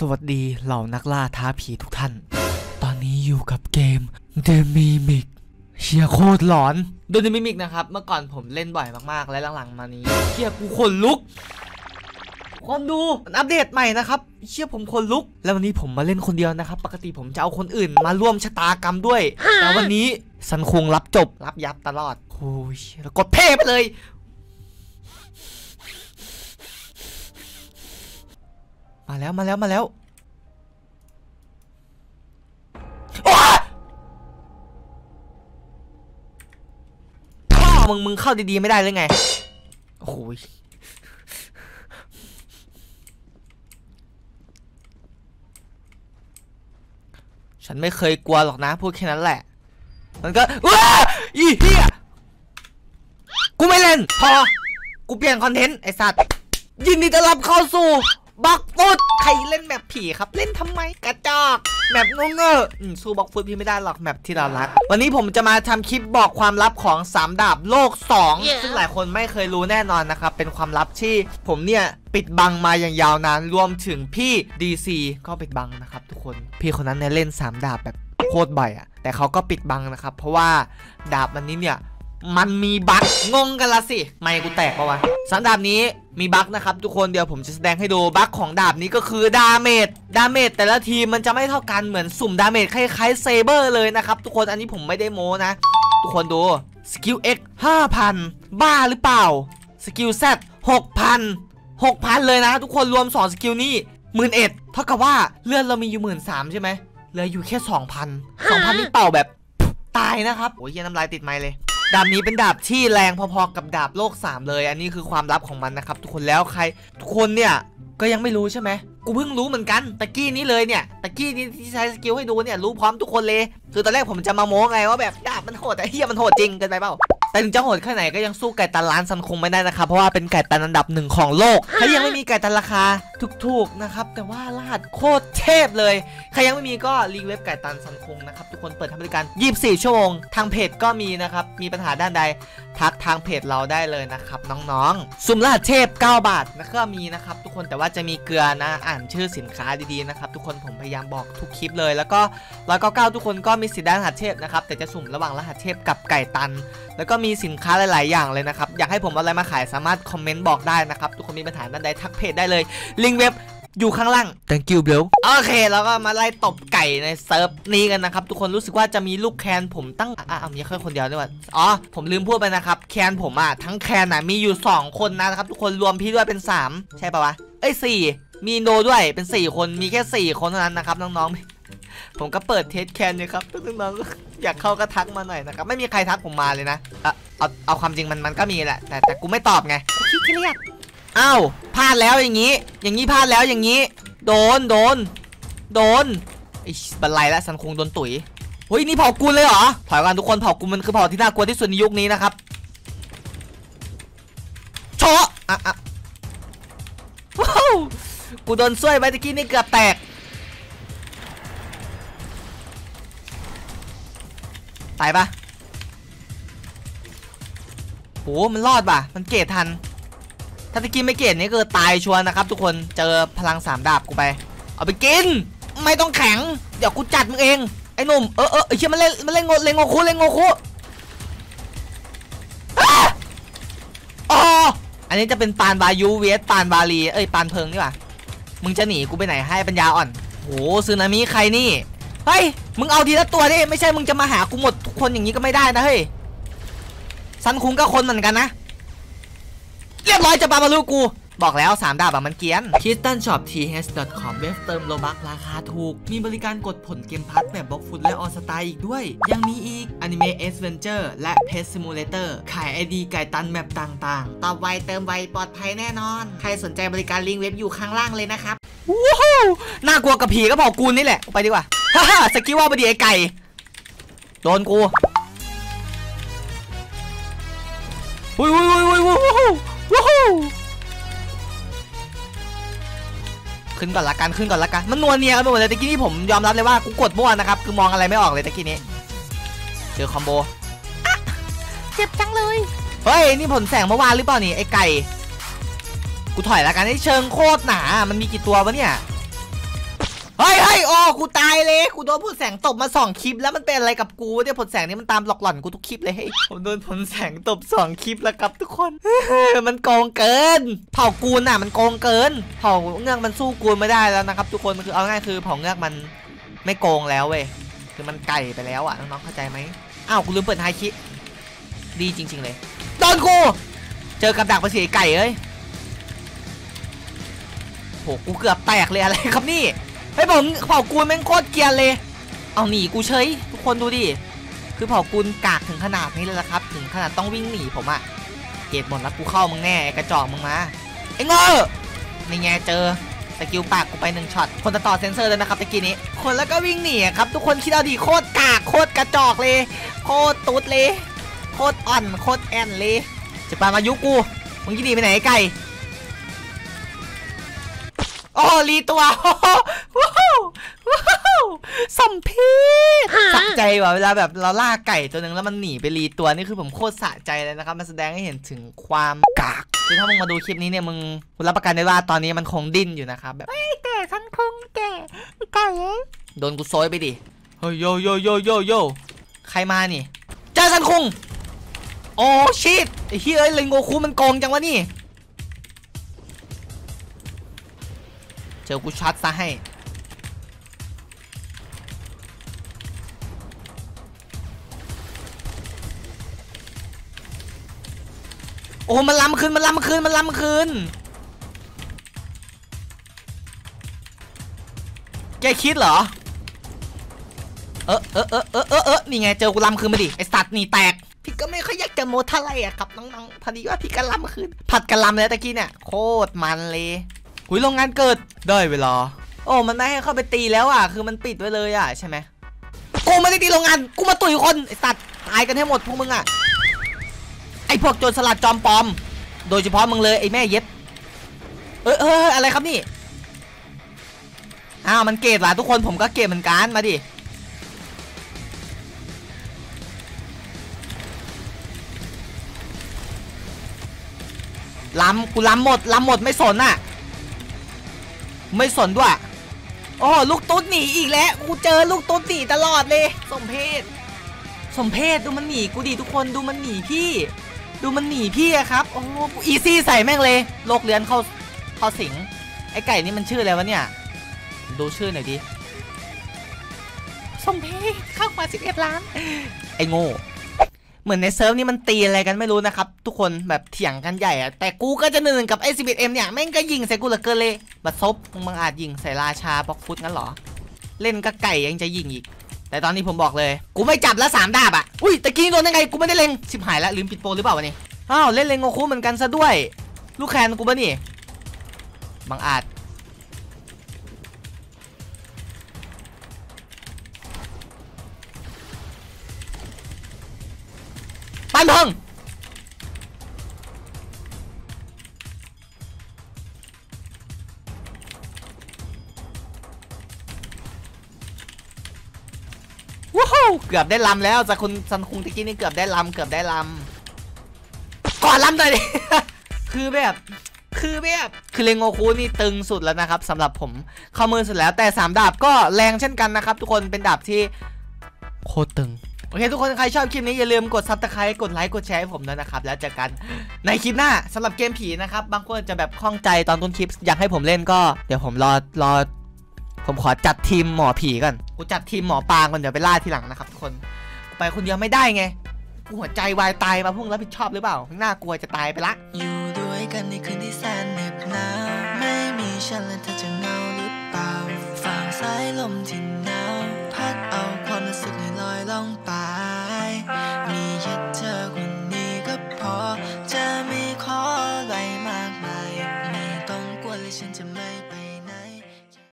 สวัสดีเหล่านักล่าท้าผีทุกท่านตอนนี้อยู่กับเกม The Mimic เชียโคตรหลอน The Mimic นะครับเมื่อก่อนผมเล่นบ่อยมากๆและหลังๆมานี้เชียกูขนลุกคนดูอัปเดตใหม่นะครับเชี่ยผมขนลุกแล้ววันนี้ผมมาเล่นคนเดียวนะครับปกติผมจะเอาคนอื่นมาร่วมชะตากรรมด้วยแต่วันนี้ซันคงรับจบรับยับตลอดโอ้ยแล้วกดเพ่ไปเลยมาแล้วพ่อมึงเข้าดีๆไม่ได้เลยไงโอ้ยฉันไม่เคยกลัวหรอกนะพูดแค่นั้นแหละมันก็ว้าอีเหี้ยกูไม่เล่นพอกูเปลี่ยนคอนเทนต์ไอสัตว์ยินดีต้อนรับเข้าสู่บล็อกฟุตใครเล่นแบบผีครับเล่นทำไมกระจอกแบบงงสู้บล็อกฟุตพี่ไม่ได้หรอกแบบที่เรารักวันนี้ผมจะมาทำคลิปบอกความลับของ3ดาบโลก2ซึ่งหลายคนไม่เคยรู้แน่นอนนะครับเป็นความลับที่ผมเนี่ยปิดบังมาอย่างยาวนานรวมถึงพี่ DC ก็ปิดบังนะครับทุกคนพี่คนนั้นเนี่ยเล่น3ดาบแบบโคตรบ่อยอะแต่เขาก็ปิดบังนะครับเพราะว่าดาบวันนี้เนี่ยมันมีบั๊กงงกันละสิไม่กูแตกปะวะ3ดาบนี้มีบั๊กนะครับทุกคนเดี๋ยวผมจะแสดงให้ดูบั๊กของดาบนี้ก็คือดาเมจแต่ละทีมันจะไม่เท่ากันเหมือนสุ่มดาเมจคล้ายๆเซเบอร์เลยนะครับทุกคนอันนี้ผมไม่ได้โม้นะทุกคนดูสกิล X 5,000 บ้าหรือเปล่าสกิล Z 6,000เลยนะทุกคนรวม2สกิลนี้11,000เท่ากับว่าเลือดเรามีอยู่13,000ใช่ไหมเหลืออยู่แค่ 2,000 นี่เป่าแบบตายนะครับโอ้ยน้ำลายติดไมค์เลยดาบนี้เป็นดาบที่แรงพอๆกับดาบโลก3เลยอันนี้คือความลับของมันนะครับทุกคนแล้วใครทุกคนเนี่ยก็ยังไม่รู้ใช่ไหมกูเพิ่งรู้เหมือนกันตะกี้นี้เลยเนี่ยตะกี้นี้ที่ใช้สกิลให้ดูเนี่ยรู้พร้อมทุกคนเลยคือตอนแรกผมจะมาโม้ไงว่าแบบดาบมันโหดแต่เฮียมันโหดจริงเกินไปเปล่าแต่ถึงจะโหดแค่ไหนก็ยังสู้ไก่ตันร้านซันคงไม่ได้นะครับเพราะว่าเป็นไก่ตันอันดับ1ของโลกใครยังไม่มีไก่ตันราคาถูกๆนะครับแต่ว่ารหัสโคตรเทพเลยใครยังไม่มีก็รีเว็บไก่ตันซันคงนะครับทุกคนเปิดทำบริการ24 ชั่วโมงทางเพจก็มีนะครับมีปัญหาด้านใดทักทางเพจเราได้เลยนะครับน้องๆสุ่มรหัสเทพ9 บาทนะก็มีนะครับทุกคนแต่ว่าจะมีเกลือนะอ่านชื่อสินค้าดีๆนะครับทุกคนผมพยายามบอกทุกคลิปเลยแล้วก็199ทุกคนก็มีสิทธิ์ได้รหัสเทพนะครับแต่จะสุ่มระหว่างรหัสเทพกับไก่ตันแล้วก็มีสินค้าหลายๆอย่างเลยนะครับอยากให้ผมเอาอะไรมาขายสามารถคอมเมนต์บอกได้นะครับทุกคนมีปัญหาด้านใดทักเพจได้เลยลิงก์เว็บอยู่ข้างล่าง thank you bro โอเคแล้วก็มาไล่ตบไก่ในเซิร์ฟนี้กันนะครับทุกคนรู้สึกว่าจะมีลูกแคนผมตั้งมีแค่คนเดียวด้วยว่ะอ๋อผมลืมพูดไปนะครับแคนผมทั้งแคนมีอยู่2คนนะครับทุกคนรวมพี่ด้วยเป็น3ใช่ปะวะ4มีโนด้วยเป็น4คนมีแค่4คนเท่านั้นนะครับน้องๆผมก็เปิดเทสแคนเลยครับน้องๆอยากเข้าก็ทักมาหน่อยนะครับไม่มีใครทักผมมาเลยนะเอาความจริงมันก็มีแหละแต่กูไม่ตอบไงขี้เกียจอ้าวพลาดแล้วอย่างนี้พลาดแล้วอย่างนี้โดนไอ้บันไลแล้วสันคงโดนตุ๋ยเฮ้ยนี่เผากูเลยเหรอถอยกันทุกคนเผากูมันคือเผาที่น่ากลัวที่สุดในยุคนี้นะครับโชะว้าวกูโดนซ้วยไปตะกี้นี่เกือบแตกตายปะโหมันรอดป่ะมันเกตทันถ้าตะกี้ไม่เกตนี่คือตายชัวร์นะครับทุกคนเจอพลัง3 ดาบกูไปเอาไปกินไม่ต้องแข็งเดี๋ยวกูจัดมึงเองไอ้หนุ่มไอ้เชี่ยมันเล่นโงคุอ๋ออันนี้จะเป็นปานวายุเวสปานวาลีปานเพิงนี่ว่ะมึงจะหนีกูไปไหนให้ปัญญาอ่อนโหซึนามิใครนี่เฮ้ยมึงเอาทีละตัวดิไม่ใช่มึงจะมาหากูหมดทุกคนอย่างนี้ก็ไม่ได้นะเฮ้ยซันคุงก็คนเหมือนกันนะเรียบร้อยจะปามาลูกกูบอกแล้ว3 ดาบมันเกียน KittenShopTH.com เว็บเติมโลบัคราคาถูกมีบริการกดผลเกมพัทแบบบล็อกฟุตและออสตาอีกด้วยยังมีอีก Anime Adventure และ Pet Simulator ขาย ID ไก่ตันแมปต่างๆตอบไวเติมไวปลอดภัยแน่นอนใครสนใจบริการลิงก์เว็บอยู่ข้างล่างเลยนะครับว้าวน่ากลัวกับผีก็พอกูนี่แหละไปดีกว่าฮ่าสกิลว่าบดีไอไก่โดนกูวุ้ยขึ้นก่อนละกันมันนัวเนียกันไปหมดเลยตะกี้นี้ผมยอมรับเลยว่ากูกดมั่วนะครับคือมองอะไรไม่ออกเลยตะกี้นี้เจอคอมโบเจ็บจังเลยเฮ้ยนี่ผลแสงเมื่อวานหรือเปล่านี่ไอไก่กูถอยละกันให้เชิงโคตรหนามันมีกี่ตัววะเนี่ยเฮ้ยโอ้กูตายเลยกูโดนผลแสงตบมา2 คลิปแล้วมันเป็นอะไรกับกูเนี่ยผลแสงนี้มันตามหลอกหลอนกูทุกคลิปเลยผมโดนผลแสงตบ2 คลิปแล้วครับทุกคนมันโกงเกินเผ่ากูนน่ะมันโกงเกินเผ่าเงือกมันสู้กูไม่ได้แล้วนะครับทุกคนคือเอาง่ายคือเผ่าเงือกมันไม่โกงแล้วเว้ยคือมันไก่ไปแล้วอ่ะน้องๆเข้าใจไหมอ้าวกูลืมเปิดไฮคิดีจริงๆเลยโดนกูเจอกับดักประสีไก่เอ้ยโหกูเกือบแตกเลยอะไรครับนี่เฮ้ยผมเผ่ากูนแม่งโคตรเกรียนเลยเอาหนีกูเฉยทุกคนดูดิคือเผ่ากูนกากถึงขนาดนี้เลยละครับถึงขนาดต้องวิ่งหนีผมอะเกตหมดแล้วกูเข้ามึงแน่กระจอกมึงมาไอ้โง่นี่ไงเจอสกิลปากกูไป1 ช็อตคนต่อเซนเซอร์เลยนะครับตะกี้นี้คนแล้วก็วิ่งหนีครับทุกคนคิดเอาดิโคตรกากโคตรกระจอกเลยโคตรตุ๊ดเลยโคตรอ่อนโคตรแอนเลยจะปามายุกูมึงจะหนีไปไหนไก่โอ้รีตัวสมเพชสะใจว่ะเวลาแบบเราล่าไก่ตัวหนึ่งแล้วมันหนีไปรีตัวนี่คือผมโคตรสะใจเลยนะครับมันแสดงให้เห็นถึงความกากคือถ้ามึงมาดูคลิปนี้เนี่ยมึงรับประกันได้ว่าตอนนี้มันคงดิ้นอยู่นะครับแบบแก่ฉันคงแก่ไก่โดนกูโซยไปดิเฮ้ยโยใครมานี่เจ้าซันคุงโอ้ชิตไอ้เฮ้ยเลนโงคุมันโกงจังวะนี่เจอกูช็อตซะให้โอ้มันล้ำคืนแกคิดเหรอนี่ไงเจอกูล้ำคืนมาดิไอสัตว์นี่แตกพี่ก็ไม่ค่อยอยากจะโมท่าไรอะครับน้องๆพอดีว่าพี่ก็ล้ำคืนผัดกันล้ำเลยตะกี้เนี่ยโคตรมันเลยหุยโรงงานเกิดได้เวลาโอ้มันไม่ให้เข้าไปตีแล้วอ่ะคือมันปิดไว้เลยอ่ะใช่ไหมกูไม่ได้ตีโรงงานกูมาตุ๋ยคนไอสัตว์ตายกันให้หมดพวกมึงอ่ะไอพวกโจรสลัดจอมปลอมโดยเฉพาะมึงเลยไอแม่เย็ดอะไรครับนี่อ้าวมันเกตว่ะทุกคนผมก็เกตเหมือนกันมาดิกูล้ำหมดไม่สนอ่ะไม่สนด้วยโอ้ลูกตุ๊ดหนีอีกแล้วกูเจอลูกตุ๊ดหนีตลอดเลยสมเพชดูมันหนีกูดิทุกคนดูมันหนีพี่อะครับโอ้อีซี่ใส่แม่งเลยโลกเลื้อนเข้าสิงไอไก่นี่มันชื่ออะไรวะเนี่ยดูชื่อหน่อยดิสมเพชเข้ามา11 ล้านไอโง่เหมือนในเซิร์ฟนี่มันตีอะไรกันไม่รู้นะครับทุกคนแบบเถียงกันใหญ่อะแต่กูก็จะ1 กับไอ้ 11M เนี่ยแม่งก็ยิงใส่กูเหลือเกินเลยบัดซบมึงอาจยิงใส่ราชาบล็อกฟุตงั้นเหรอเล่นกับไก่ยังจะยิงอีกแต่ตอนนี้ผมบอกเลยกูไม่จับแล้ว3 ดาบอ่ะอุ้ยตะกี้โดนยังไงกูไม่ได้เล็งชิบหายแล้วลืมปิดโปรหรือเปล่าวะนี่อ้าวเล่นเลงโงคุเหมือนกันซะด้วยลูกแคนกูปะนี่บังอาจปันพงว้าวเกือบได้ลำแล้วจากคุณซันคุงตะกี้นี่เกือบได้ลำก่อนลำเลยดิ คือเลงโงคุนี่ตึงสุดแล้วนะครับสำหรับผมเข้ามือสุดแล้วแต่3 ดาบก็แรงเช่นกันนะครับทุกคนเป็นดาบที่โคตรตึงโอเคทุกคนใครชอบคลิปนี้อย่าลืมกดซับสไครต์กดไลค์กดแชร์ให้ผมด้วยนะครับแล้วเจอกันในคลิปหน้าสำหรับเกมผีนะครับบางคนจะแบบข้องใจตอนต้นคลิปอยากให้ผมเล่นก็เดี๋ยวผมรอผมขอจัดทีมหมอผีก่อนกูจัดทีมหมอปลาก่อนเดี๋ยวไปล่าทีหลังนะครับทุกคนไปคนเดียวไม่ได้ไงกูหัวใจวายตายมาพุ่งรับผิดชอบหรือเปล่าน่ากลัวจะตายไปละอยู่ด้วยกันในคืนที่แสนเหน็บหนาวไม่มีฉันและเธอจะเหงาหรือเปล่าฝั่งสายลมที่